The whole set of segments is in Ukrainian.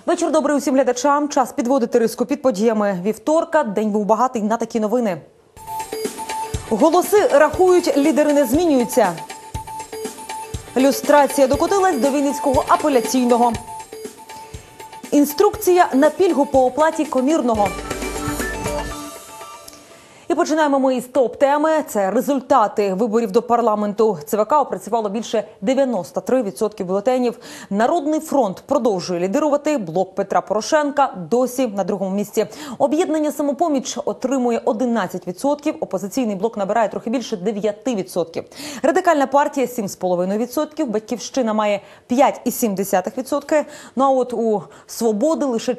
Вечір добрий усім глядачам. Час підводити риску під подіями вівторка. День був багатий на такі новини. Голоси рахують, лідери не змінюються. Люстрація докотилась до Вінницького апеляційного. Інструкція на пільгу по оплаті комірного. І починаємо ми із топ-теми. Це результати виборів до парламенту. ЦВК опрацювало більше 93% бюлетенів. Народний фронт продовжує лідирувати. Блок Петра Порошенка досі на другому місці. Об'єднання «Самопоміч» отримує 11%. Опозиційний блок набирає трохи більше 9%. Радикальна партія – 7,5%. Батьківщина має 5,7%. Ну а от у «Свободи» лише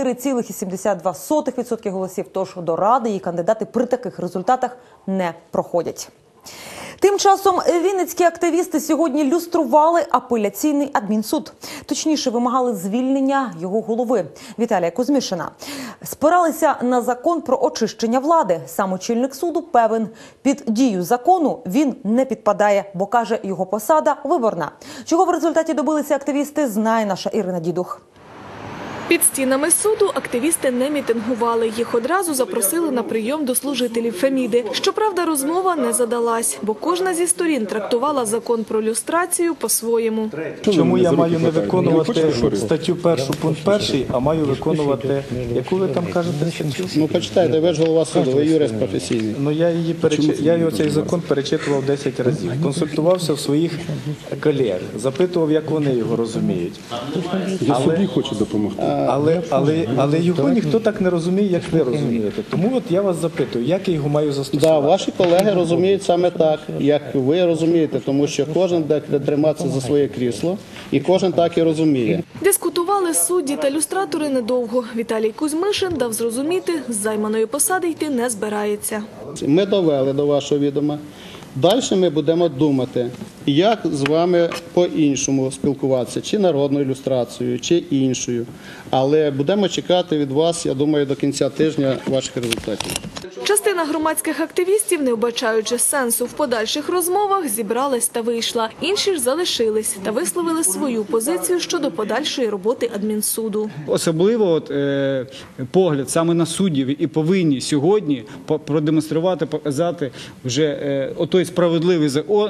4,72% голосів. Тож до Ради її кандидати при таких результатах не проходять. Тим часом вінницькі активісти сьогодні люстрували апеляційний адмінсуд. Точніше, вимагали звільнення його голови Віталія Кузьмишина. Спиралися на закон про очищення влади. Сам очільник суду певен, під дію закону він не підпадає, бо, каже, його посада виборна. Чого в результаті добилися активісти, знає наша Ірина Дідух. Під стінами суду активісти не мітингували. Їх одразу запросили на прийом до служителів Феміди. Щоправда, розмова не задалась, бо кожна зі сторін трактувала закон про люстрацію по-своєму. Чому я маю не виконувати статтю 1, пункт 1, а маю виконувати, яку ви там кажете? Ну, почитайте, ви ж голова суду, ви юрист професійний. Ну, я цей закон перечитував 10 разів, консультувався в своїх колег, запитував, як вони його розуміють. Я собі хочу допомогти. Але його ніхто так не розуміє, як ви розумієте. Тому от я вас запитую, як я його маю застосувати? Так, ваші колеги розуміють саме так, як ви розумієте, тому що кожен буде триматися за своє крісло, і кожен так і розуміє. Дискутували судді та люстратори недовго. Віталій Кузьмишин дав зрозуміти, з займаної посади йти не збирається. Ми довели до вашого відома. Далі ми будемо думати, як з вами по-іншому спілкуватися, чи народною ілюстрацією, чи іншою. Але будемо чекати від вас, я думаю, до кінця тижня ваших результатів. Частина громадських активістів, не вбачаючи сенсу в подальших розмовах, зібралась та вийшла. Інші ж залишились та висловили свою позицію щодо подальшої роботи адмінсуду. Особливо погляд саме на суддів і повинні сьогодні продемонструвати, показати вже отой справедливий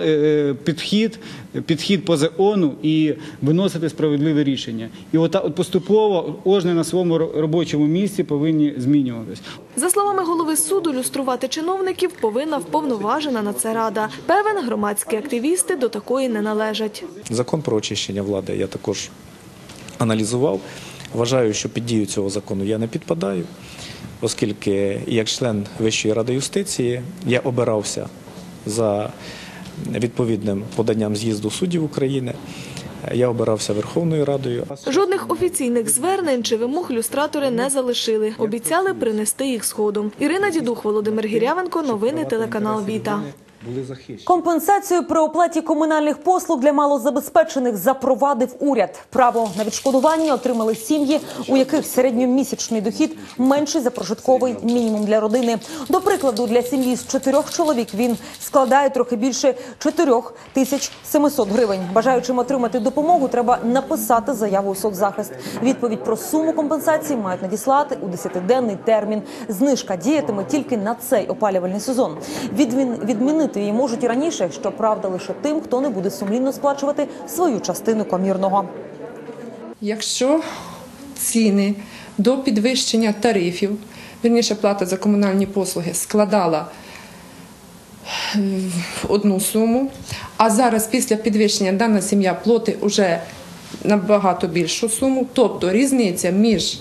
підхід по закону і виносити справедливе рішення. І от поступово кожен на своєму робочому місці повинні змінюватись. За словами голови суду, люструвати чиновників повинна вповноважена на це Рада. Певен, громадські активісти до такої не належать. Закон про очищення влади я також аналізував. Вважаю, що під дію цього закону я не підпадаю, оскільки як член Вищої ради юстиції я обирався за відповідним поданням з'їзду суддів України. Я обирався Верховною Радою. Жодних офіційних звернень чи вимог люстратори не залишили. Обіцяли принести їх згодом. Ірина Дідух, Володимир Гірявенко. Новини телеканал Віта. Компенсацію при оплаті комунальних послуг для малозабезпечених запровадив уряд. Право на відшкодування отримали сім'ї, у яких середньомісячний дохід менший за прожитковий мінімум для родини. До прикладу, для сім'ї з 4 чоловік він складає трохи більше 4700 гривень. Бажаючим отримати допомогу треба написати заяву у соцзахист. Відповідь про суму компенсації мають надіслати у 10-денний термін. Знижка діятиме тільки на цей опалювальний сезон. Відмінити її можуть і раніше, щоправда, лише тим, хто не буде сумлінно сплачувати свою частину комірного. Якщо ціни до підвищення тарифів, вірніше плата за комунальні послуги, складала одну суму, а зараз після підвищення дана сім'я платить вже набагато більшу суму, тобто різниця між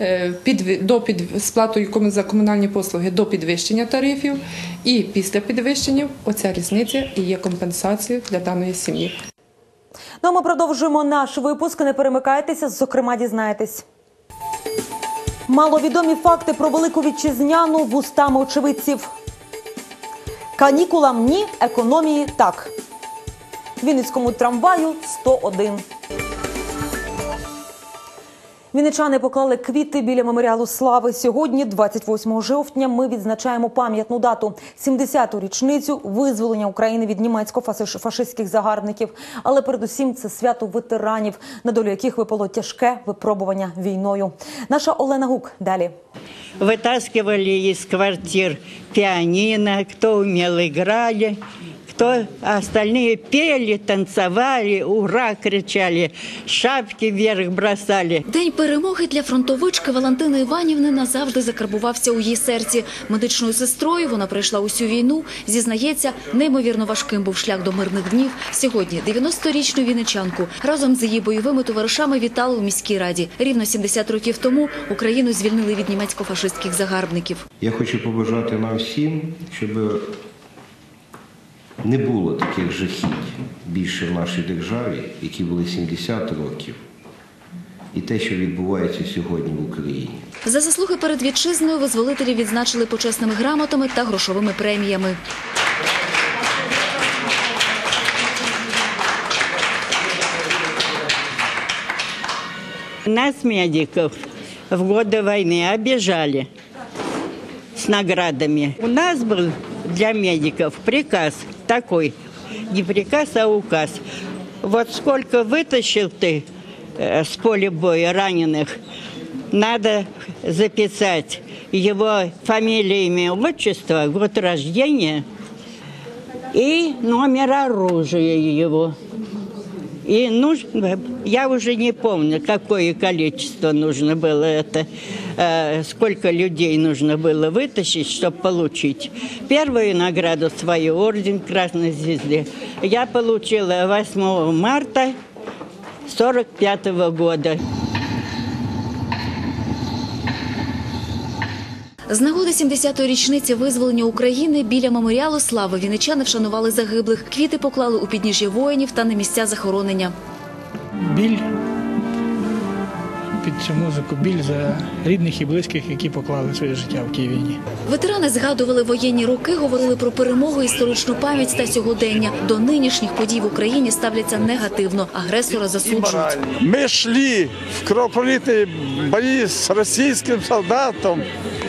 сплатою за комунальні послуги до підвищення тарифів і після підвищення, оця різниця і є компенсацією для даної сім'ї. Ну, ми продовжуємо наш випуск. Не перемикайтеся, зокрема дізнаєтесь. Маловідомі факти про Велику Вітчизняну вустами очевидців. Канікулам ні, економії так. Вінницькому трамваю 101. Вінничани поклали квіти біля меморіалу слави. Сьогодні, 28 жовтня, ми відзначаємо пам'ятну дату – 70-ту річницю визволення України від німецько-фашистських загарбників. Але передусім це свято ветеранів, на долю яких випало тяжке випробування війною. Наша Олена Гук далі. Вытаскивали из квартир пианино, кто умел, играли, кто остальные пели, танцевали, ура кричали, шапки вверх бросали. День перемоги для фронтовички Валентини Іванівни назавжди закарбувався у її серці. Медичною сестрою вона пройшла усю війну. Зізнається, неймовірно важким був шлях до мирних днів. Сьогодні 90-річну вінничанку разом з її бойовими товаришами вітали у міській раді. Рівно 70 років тому Україну звільнили від німецько-фашистських загарбників. Я хочу побажати нам всім, щоб не було таких жахіть більше в нашій державі, які були 70 років, і те, що відбувається сьогодні в Україні. За заслуги перед вітчизною визволителів відзначили почесними грамотами та грошовими преміями. Нас, медиков, в годы войны обижали с наградами. У нас был для медиков приказ такой, не приказ, а указ. Вот сколько вытащил ты с поля боя раненых, надо записать его фамилию, имя, отчество, год рождения и номер оружия его. И нужно, я уже не помню, какое количество нужно было это, сколько людей нужно было вытащить, чтобы получить. Первую награду свою, орден Красной Звезды, я получила 8 марта 1945 года. З нагоди 70-ї річниці визволення України біля меморіалу слави вінничани вшанували загиблих. Квіти поклали у підніжжя воїнів та на місця захоронення. Біль під цю музику, біль за рідних і близьких, які поклали своє життя в тій війні. Ветерани згадували воєнні роки, говорили про перемогу, історичну пам'ять та сьогодення. До нинішніх подій в Україні ставляться негативно. Агресора засуджують. Ми йшли в кровопролитні бої з російським солдатом.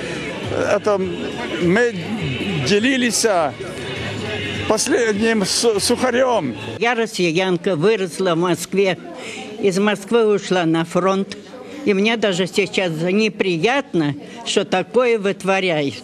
Мы делились последним сухарем. Я россиянка, выросла в Москве, из Москвы ушла на фронт. И мне даже сейчас неприятно, что такое вытворяют.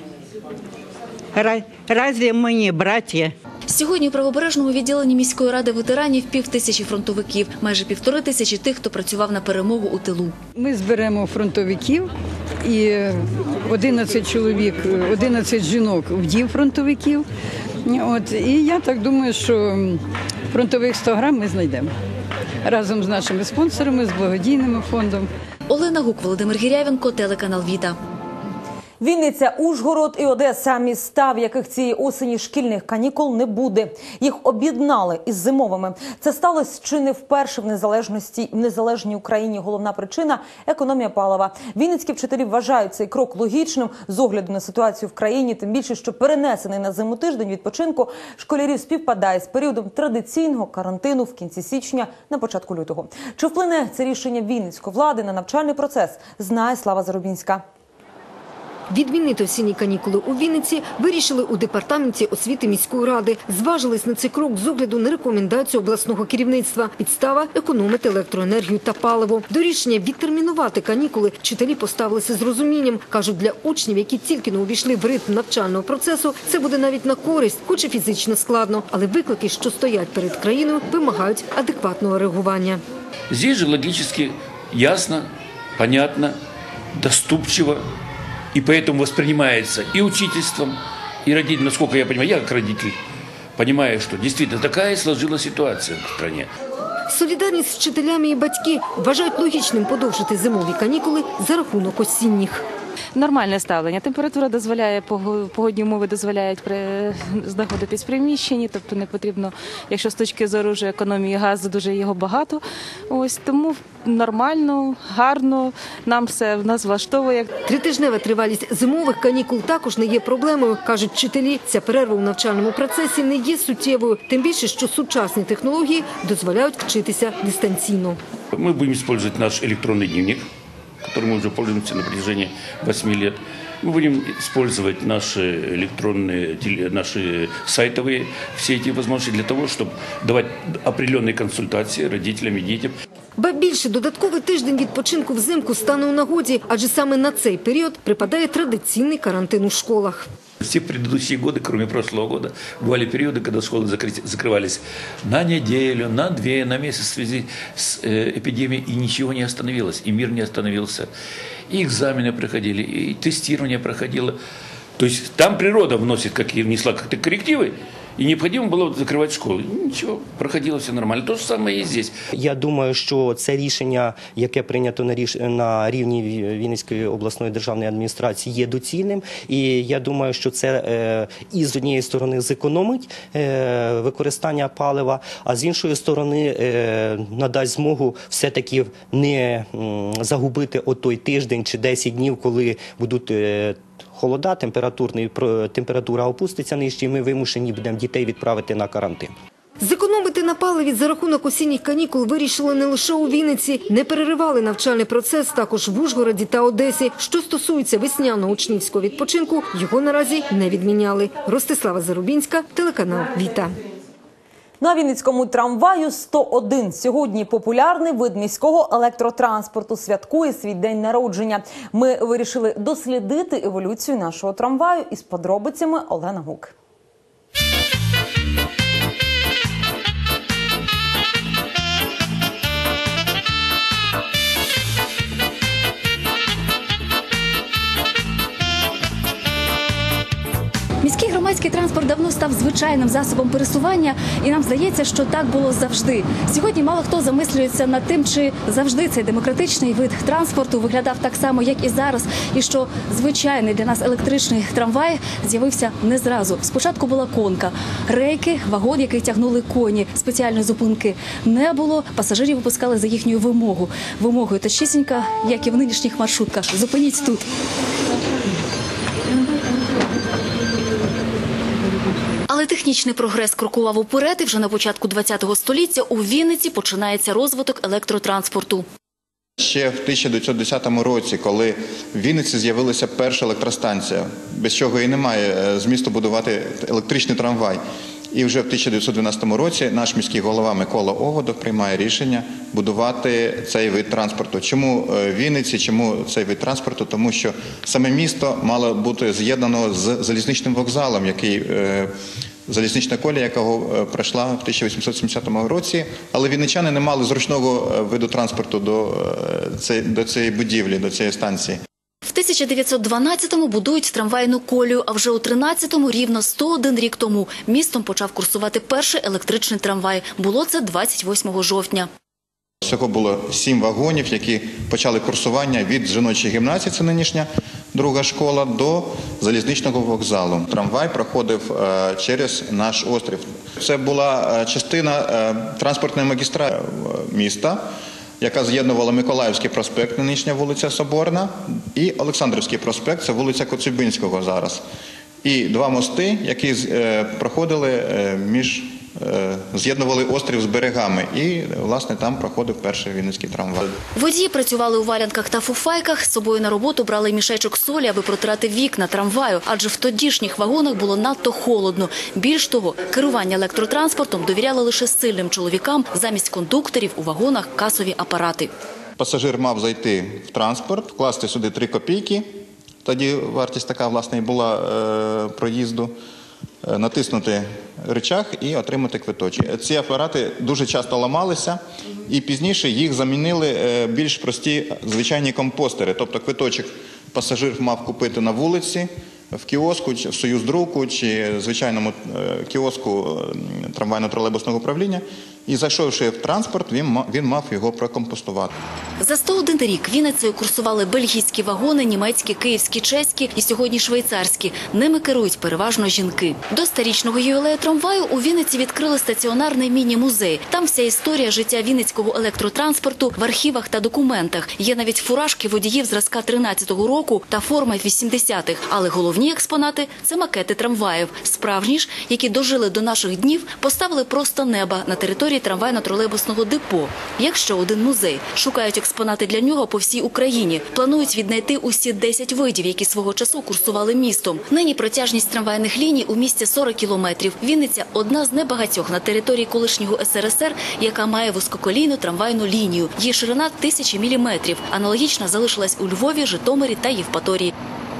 Разве мы не братья? Сьогодні у правобережному відділенні міської ради ветеранів 5000 фронтовиків, майже 1500 тих, хто працював на перемогу у тилу. Ми зберемо фронтовиків і 11 чоловік, 11 жінок вдів фронтовиків. І я так думаю, що фронтових 100 грам ми знайдемо разом з нашими спонсорами, з благодійним фондом. Олена Гук, Володимир Гірявенко, телеканал Віта. Вінниця, Ужгород і Одеса – міста, в яких цієї осені шкільних канікул не буде. Їх об'єднали із зимовими. Це сталося чи не вперше в незалежній Україні. Головна причина – економія палива. Вінницькі вчителі вважають цей крок логічним з огляду на ситуацію в країні, тим більше, що перенесений на зиму тиждень відпочинку школярів співпадає з періодом традиційного карантину в кінці січня на початку лютого. Чи вплине це рішення вінницької влади на навчальний процес, знає Слава Зарубінська. Відмінити осінні канікули у Вінниці вирішили у департаменті освіти міської ради. Зважились на цей крок з огляду на рекомендацію обласного керівництва. Підстава – економити електроенергію та паливо. До рішення відтермінувати канікули вчителі поставилися з розумінням. Кажуть, для учнів, які тільки не увійшли в ритм навчального процесу, це буде навіть на користь, хоч і фізично складно. Але виклики, що стоять перед країною, вимагають адекватного реагування. Здесь же логически ясно, понятно, доступчиво. И поэтому воспринимается и учительством, и родителям, насколько я понимаю, я как родитель понимаю, что действительно такая сложилась ситуация в стране. Солідарність з вчителями і батьки вважають логічним подовжити зимові канікули за рахунок осінніх. Нормальне ставлення. Температура дозволяє, погодні умови дозволяють знаходитись в приміщенні, тобто не потрібно, якщо з точки зору вже економії газу, дуже його багато. Ось тому нормально, гарно, нас влаштовує. Тритижнева тривалість зимових канікул також не є проблемою, кажуть вчителі. Ця перерва у навчальному процесі не є суттєвою, тим більше, що сучасні технології дозволяють вчитися дистанційно. Мы будем использовать наш электронный дневник, которым мы уже пользуемся на протяжении 8 лет. Мы будем использовать наши электронные, наши сайтовые все эти возможности для того, чтобы давать определенные консультации родителям и детям. Ба більше, додатковий тиждень відпочинку взимку стане у нагоді, адже саме на цей період припадає традиційний карантин у школах. Все предыдущие годы, кроме прошлого года, бывали периоды, когда школы закрывались на неделю, на 2, на месяц в связи с эпидемией, и ничего не остановилось, и мир не остановился. И экзамены проходили, и тестирование проходило. То есть там природа внесла как-то коррективы, и необходимо было закрывать школы. Ничего, проходило все нормально. То же самое и здесь. Я думаю, що це рішення, яке прийнято на рівні Вінницької обласної державної адміністрації, є доцільним. І я думаю, що це і з однієї сторони зекономить використання палива, а з іншої сторони надасть змогу все-таки не загубити отой тиждень чи 10 днів, коли будуть холода, температура опуститься нижче, і ми вимушені будемо дітей відправити на карантин. Зекономити на паливі за рахунок осінніх канікул вирішили не лише у Вінниці. Не переривали навчальний процес також в Ужгороді та Одесі. Що стосується весняного учнівського відпочинку, його наразі не відміняли. Ростислава Зарубінська, телеканал «Віта». На Вінницькому трамваю 101 сьогодні популярний вид міського електротранспорту святкує свій день народження. Ми вирішили дослідити еволюцію нашого трамваю із подробицями Олена Гук. Міський громадський транспорт давно став звичайним засобом пересування, і нам здається, що так було завжди. Сьогодні мало хто замислюється над тим, чи завжди цей демократичний вид транспорту виглядав так само, як і зараз, і що звичайний для нас електричний трамвай з'явився не зразу. Спочатку була конка, рейки, вагон, який тягнули коні, спеціальної зупинки не було, пасажирів випускали за їхньою вимогою. Точнісінько, як і в нинішніх маршрутках. Зупиніть тут. Але технічний прогрес крокував уперед, і вже на початку ХХ століття у Вінниці починається розвиток електротранспорту. Ще в 1910 році, коли в Вінниці з'явилася перша електростанція, без чого і немає змісту будувати електричний трамвай. І вже в 1912 році наш міський голова Микола Оводов приймає рішення будувати цей вид транспорту. Чому в Вінниці, чому цей вид транспорту? Тому що саме місто мало бути з'єднано з залізничним вокзалом, залізнична колія, якого пройшла в 1870 році, але вінничани не мали зручного виду транспорту до цієї будівлі, до цієї станції. В 1912-му будують трамвайну колію, а вже у 13-му, рівно 101 рік тому, містом почав курсувати перший електричний трамвай. Було це 28 жовтня. Всього було 7 вагонів, які почали курсування від жіночої гімназії, це нинішня друга школа, до залізничного вокзалу. Трамвай проходив через наш острів. Це була частина транспортної магістралі міста, яка з'єднувала Миколаївський проспект, нинішня вулиця Соборна, і Олександрівський проспект, це вулиця Коцюбинського зараз. І 2 мости, які проходили з'єднували острів з берегами. І, власне, там проходив перший вінницький трамвай. Водії працювали у валянках та фуфайках, з собою на роботу брали мішечок солі, аби протирати вікна трамваю, адже в тодішніх вагонах було надто холодно. Більш того, керування електротранспортом довіряли лише сильним чоловікам, замість кондукторів у вагонах касові апарати. Пасажир мав зайти в транспорт, вкласти сюди 3 копійки, тоді вартість така, власне, і була проїзду, натиснути рычаг і отримати квиточок. Ці апарати дуже часто ламалися, і пізніше їх замінили більш прості звичайні компостери. Тобто квиточок пасажир мав купити на вулиці, в кіоску, в Союздруку чи звичайному кіоску трамвайно-тролейбусного управління, І зайшовши в транспорт, він мав його прокомпостувати. За 101 рік Вінницею курсували бельгійські вагони, німецькі, київські, чеські і сьогодні швейцарські. Ними керують переважно жінки. До 100-річного ювілею трамваю у Вінниці відкрили стаціонарний міні-музей. Там вся історія життя вінницького електротранспорту в архівах та документах. Є навіть фуражки водіїв зразка 13-го року та форми 80-х. Але головні експонати – це макети трамваїв. Справжні ж, які дожили до наших днів, поставили просто неба на території трамвайно-тролейбусного депо. Якщо один музей. Шукають експонати для нього по всій Україні. Планують віднайти усі 10 видів, які свого часу курсували містом. Нині протяжність трамвайних ліній у місті 40 кілометрів. Вінниця – одна з небагатьох на території колишнього СРСР, яка має вузькоколійну трамвайну лінію. Її ширина – 1000 міліметрів. Аналогічна залишилась у Львові, Житомирі та Євпаторії.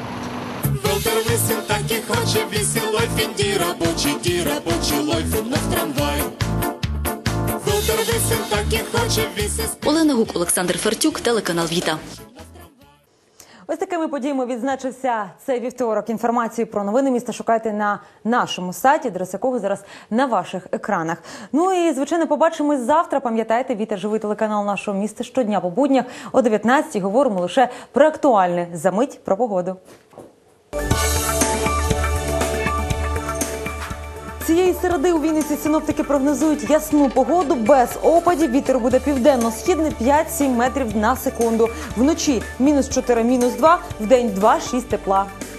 Олена Гук, Олександр Фертюк, телеканал Віта. Ось такими подіями відзначився цей вівторок. Інформацію про новини міста шукайте на нашому сайті, адрес якого зараз на ваших екранах. Ну і, звичайно, побачимось завтра. Пам'ятайте, Віта – живий телеканал нашого міста щодня по буднях. О 19-й говоримо лише про актуальне. Замить про погоду. Цієї середи у Вінниці синоптики прогнозують ясну погоду, без опадів. Вітер буде південно-східний 5-7 метрів на секунду. Вночі -4, -2, вдень 2-6 тепла.